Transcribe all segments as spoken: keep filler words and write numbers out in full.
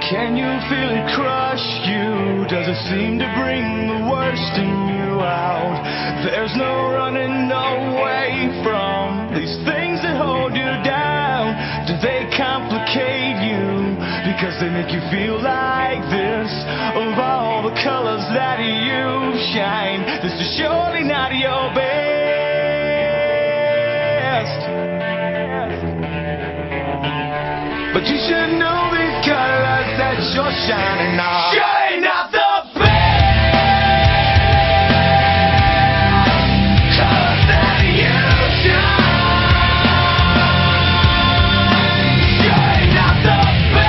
Can you feel it crush you? Does it seem to bring the worst in you out? There's no running away from these things that hold you down. Do they complicate you? Because they make you feel like this. Of all the colors that you shine, this is surely not your best. But you should know these colors that you're shining on shine not the best. Colors that you shine shine not the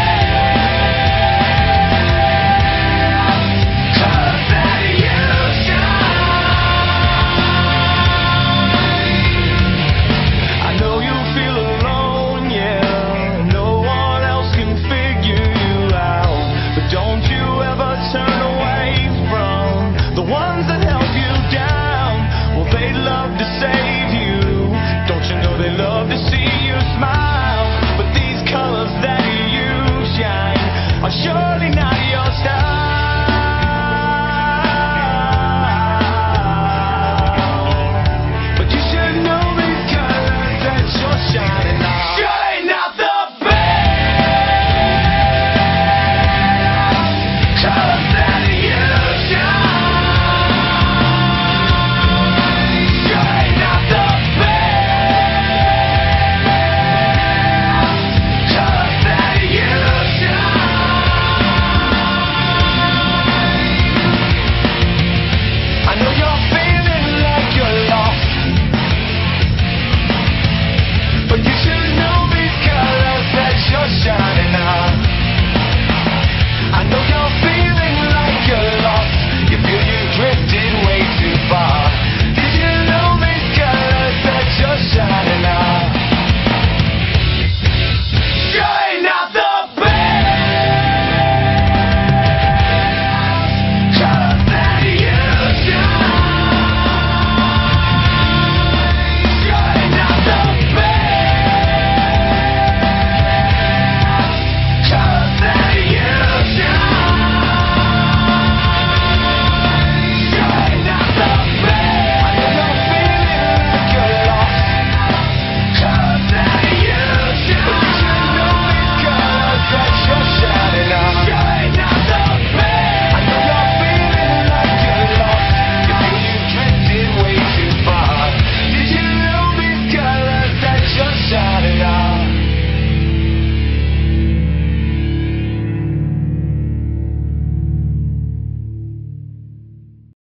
best. Colors that you shine. I know you feel alone, yeah. Don't you ever turn away from the ones that help you down. Well, they love to save you. Don't you know they love to see you smile? But these colors that you shine are surely not